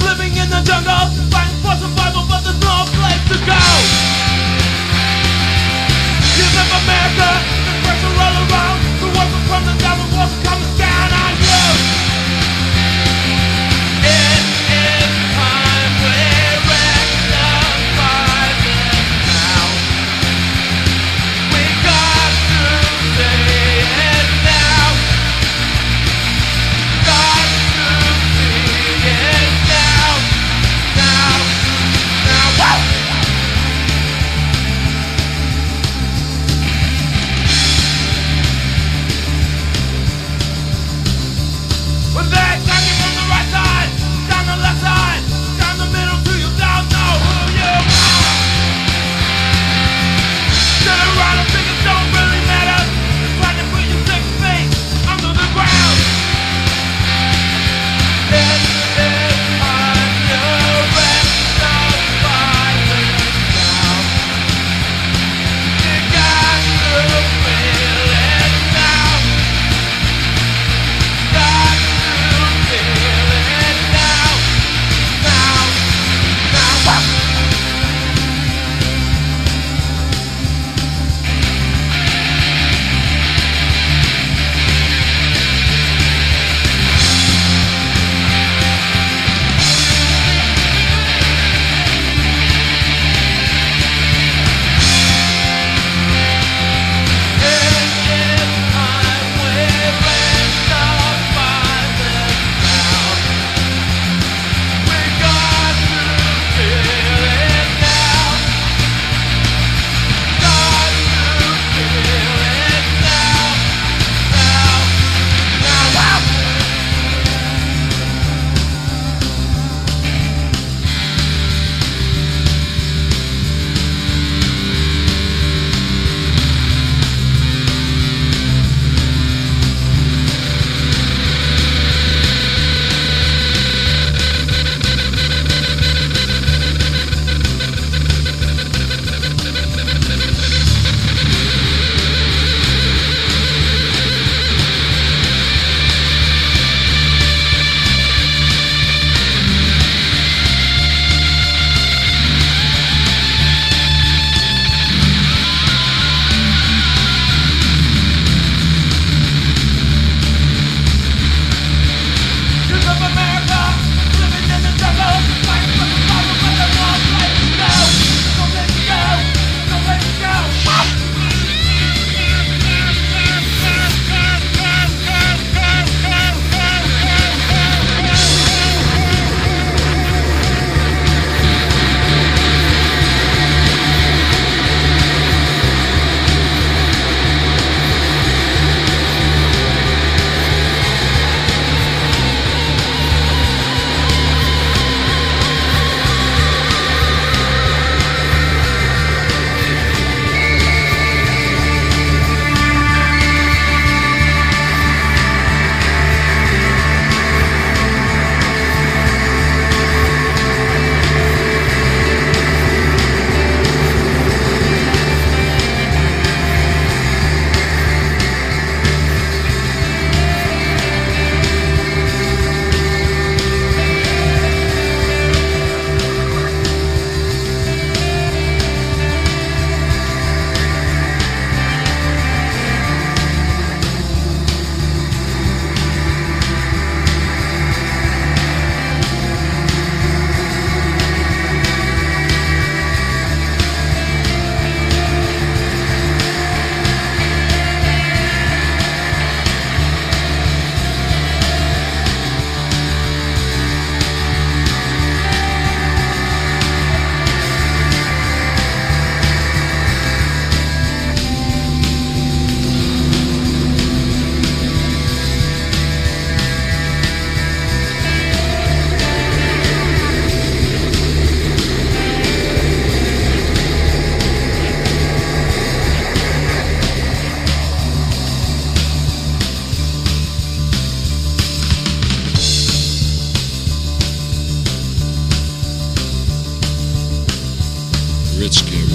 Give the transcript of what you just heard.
living in the jungle, fighting for survival, but there's no place to go. You live America, there's pressure all around. The walls are from the devil, walls are coming down on you. It is time we rectify this now. We got to say it now. Got to see it now. Now, now, woo! When they're attacking from the right side, down the left side, down the middle till you don't know who you are. Sit around and think it don't really matter. Just trying to put your 6 feet under the ground. It is time to rectify this now. You got to feel it now. Got to feel it now. Now, now, Red Scare